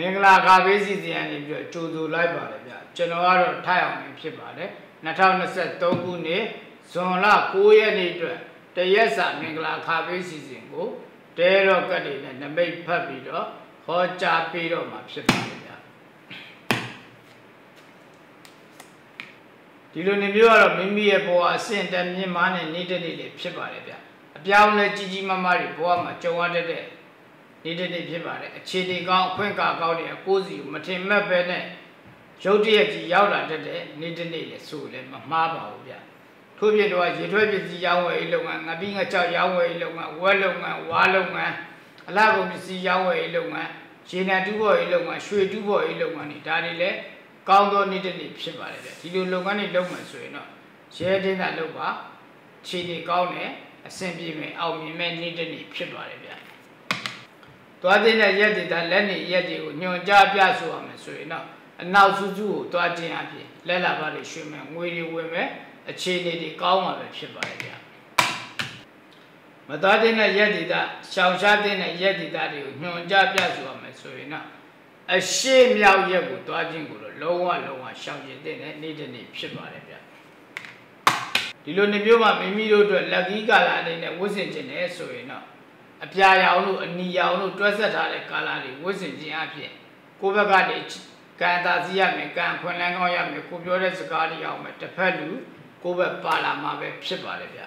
င်္ဂလာခါပေးစီစဉ်ရနေပြီးတော့ကြိုဆိုလိုက်ပါတယ်ဗျကျွန်တော်ကတော့ထိုက်အောင်ဖြစ်ပါတယ်2023ခုနှစ်ဇွန်လ9ရက်နေ့အတွက်တရက်စာမင်္ဂလာခါပေးစီစဉ်ကိုတဲတော့ကတ်တွေနဲ့နမိတ်ဖတ်ပြီးတော့ဟောကြားပေးတော့မှာဖြစ်ပါတယ်ဗျဒီလိုနေမျိုးကတော့မိမိရဲ့ဘဝအဆင့်တန်းမြင့်မားတဲ့နေ့တစ်နေ့လေးဖြစ်ပါတယ်ဗျအပြောင်းလဲကြီးကြီးမားမားတွေဘဝမှာကြုံရတဲ့နေ့တစ်နေ့ဖြစ်ပါတယ်အခြေအနေကောင်းအခွင့်အာဏာကောင်းတဲ့အကိုးစီကိုမထင်မှတ်ပဲနဲ့ရုပ်တရက်ကြီးရောက်လာတဲ့နေ့တစ်နေ့လေဆိုလည်းမမှားပါဘူးဗျထို့ပြင်တော့ရေထွက်ပစ္စည်းရောင်းဝယ်ရေးလုပ်ငန်းငပိငချောက်ရောင်းဝယ်ရေးလုပ်ငန်းဝက်လုပ်ငန်းဝါလုပ်ငန်းအလှကုန်ပစ္စည်းရောင်းဝယ်ရေးလုပ်ငန်းရေနံတူးဖော်ရေးလုပ်ငန်းရွှေတူးဖော်ရေးလုပ်ငန်းတွေဒါတွေလည်းကောင်းသောနေ့တစ်နေ့ဖြစ်ပါတယ်ဗျဒီလိုလုပ်ငန်းတွေလုပ်မှဆိုရင်တော့ရဲတင်းတာလုပ်ပါခြေတွေကောင်းတယ်အဆင်ပြေမယ်အောင်မြင်မဲ့နေ့တစ်နေ့ဖြစ်ပါတယ်ဗျသွားတဲ့ရက်တွေဒါလက်နေရက်တွေကိုညွန်ကြားပြဆိုရမယ်ဆိုရင်တော့အနောက်စုစုကိုသွားခြင်းအဖြစ်လက်လာပါတွေရွှေမယ်ငွေတွေဝင်မယ်အခြေအနေတွေကောင်းမှာပဲဖြစ်ပါတယ်ဗျမသွားတဲ့ရက်တွေဒါရှောင်ရှားတဲ့ရက်တွေဒါတွေကိုညွန်ကြားပြဆိုရမယ်ဆိုရင်တော့အရှိမြောက်ရက်ကိုသွားခြင်းကိုတော့လုံးဝရှောင်ကျင်တဲ့နေ့တစ်နေ့ဖြစ်ပါတယ်ဗျဒီလိုနေမျိုးမှာမိမိတို့အတွက်လက်ကီးကာလအနေနဲ့ဝတ်ဆင်ခြင်းနဲ့ဆိုရင်တော့အပြာရောင်လို့အနီရောင်လို့တွဲဆက်ထားတဲ့ကာလာတွေဝတ်ဆင်ခြင်းအဖြစ်ကိုယ့်ဘက်ကနေကံသာစီရမယ်ကံခွန်လန်းကောင်းရမယ်ကိုပြောတဲ့စကားတွေအောင်မယ်တစ်ဖက်လူကိုယ့်ဘက်ပါလာမှာပဲဖြစ်ပါတယ်ဗျ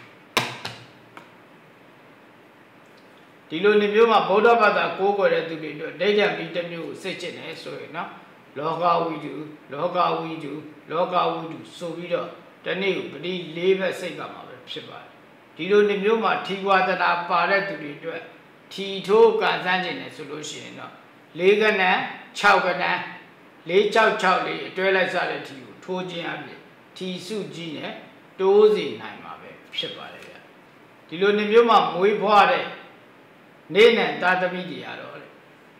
ဒီလိုနေမျိုးမှာဗုဒ္ဓဘာသာကိုးကွယ်တဲ့သူတွေတို့ဒိဋ္ဌံပြီးတစ်မျိုးကိုစိတ်ချနေဆိုရင်နော်လောကဝိတုဆိုပြီးတော့တနေ့ကိုပတိ၄ဘက်စိတ်ကမှာပဲဖြစ်ပါတယ်ဒီလိုနေမျိုးမှာထီဝါဒနာပါတဲ့သူတွေအတွက်ထီထိုးကန်ဆန်းခြင်းနဲ့ဆိုလို့ရှိရင်တော့၄ကနန်း6ကနန်း466လေးအတွဲလိုက်စားတဲ့ထီကိုထိုးခြင်းအပြင်ထီစုကြီးနဲ့တိုးစီနိုင်မှာပဲဖြစ်ပါတယ်ဗျဒီလိုနေမျိုးမှာမွေးဖွားတဲ့နေနဲ့သာသမီတွေရတော့လေ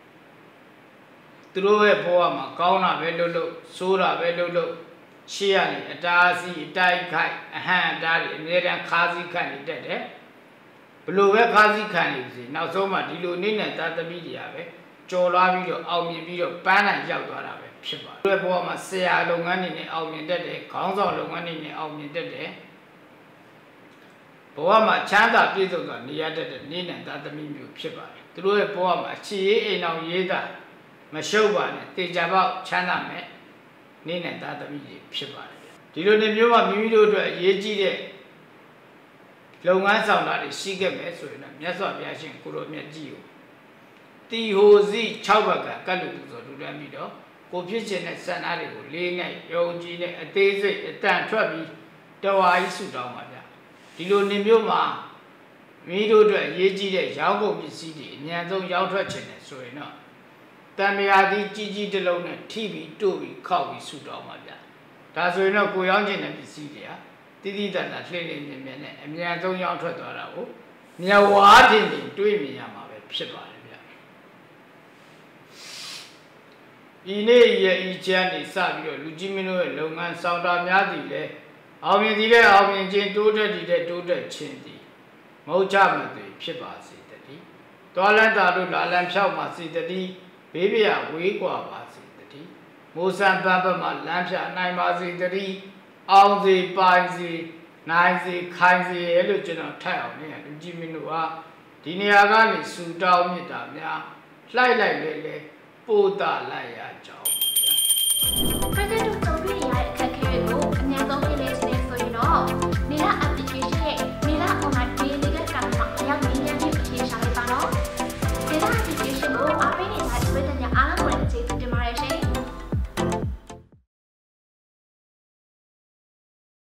သူတို့ရဲ့ဘဝမှာကောင်းတာပဲလုပ်ဆိုးတာပဲလုပ်ရှေ့ရနေအတားစီအတိုက်ခိုက်အဟံအတားတွေအမြဲတမ်းခါးစည်းခံနေတတ်တယ်ဘလို့ပဲခါးစည်းခံနေစီနောက်ဆုံးမှဒီလိုနေနဲ့သာသမီတွေရပဲကြော်လာပြီးတော့အောင်မြင်ပြီးတော့ပန်းနိုင်ရောက်သွားတာပဲဖြစ်ပါတယ်သူရဲ့ဘဝမှာဆရာလုပ်ငန်းတွေနဲ့အောင်မြင်တတ်တယ်ခေါင်းဆောင်လုပ်ငန်းတွေနဲ့အောင်မြင်တတ်တယ်ဘဝမှာချမ်းသာပြည့်စုံစွာနေရတတ်တဲ့နေနဲ့သာသမီမျိုးဖြစ်ပါတယ်သူတို့ရဲ့ဘဝမှာအခြေရေးအိမ်အောင်ရေးတာမရှုပ်ပါနဲ့တေချာပေါက်ချမ်းသာမယ်နေနဲ့သာသမီတွေဖြစ်ပါတယ်ဒီလိုနေမျိုးမှာမိမိတို့အတွက်အရေးကြီးတဲ့လုပ်ငန်းဆောင်တာတွေရှိခဲ့မယ်ဆိုရင်တော့မြတ်စွာဘုရားရှင်ကိုလိုမြတ်ကြီးကိုတီဟိုစီ6ဘက်ကကတ်လူပူဇော်လူတန်းပြီးတော့ကိုဖြစ်ခြင်းနဲ့စံသားတွေကိုလေးငယ်ယုံကြည်နဲ့အသေးစိတ်အတန်ထွက်ပြီးတဝါကြီးဆုတောင်းပါဗျဒီလိုနေမျိုးမှာမိတို့အတွက်အရေးကြီးတဲ့ရောင်းကုန်ပစ္စည်းတွေအများဆုံးရောင်းထွက်ခြင်းနဲ့ဆိုရင်တော့တန်မြာသည်ကြီးတစ်လုံးနဲ့ထိပြီးတို့ပြီးခောက်ပြီးဆုတောင်းပါဗျဒါဆိုရင်တော့ကိုရောင်းခြင်းတဲ့ပစ္စည်းတွေကတိတိတတ်တာလှည့်လည်မြင်နဲ့အများဆုံးရောင်းထွက်သွားတာကိုမြဝါးတင်တွေးမြင်ရမှာပဲဖြစ်ပါတယ်ဗျဒီနေ့ရဲ့ဤချမ်းနေစပြီးတော့လူကြီးမင်းတို့ရဲ့လုပ်ငန်းဆောင်တာများသည်လဲအောင်မြင်သည်လဲအောင်မြင်ခြင်းတိုးတက်သည်လဲတိုးတက်ခြင်းသည်မဟုတ်ကြမသွေဖြစ်ပါစေတည်းတောလန်းတာတို့လာလန်းဖြောက်ပါစေတည်းဘေးပြဝေးกว่าပါစေတည်းမိုးစံပန်းပမှာလမ်းဖြာနိုင်ပါစေတည်းအောင်စေပိုင်စေနိုင်စေခိုင်စေလို့ကျွန်တော်ထိုက်အောင်เนี่ยလူကြီးမင်းတို့ဟာဒီနေရာကနေစူတောင်းမြစ်တာများလှိုက်လဲပို့တာလိုက်ရကြအောင်ဗျာ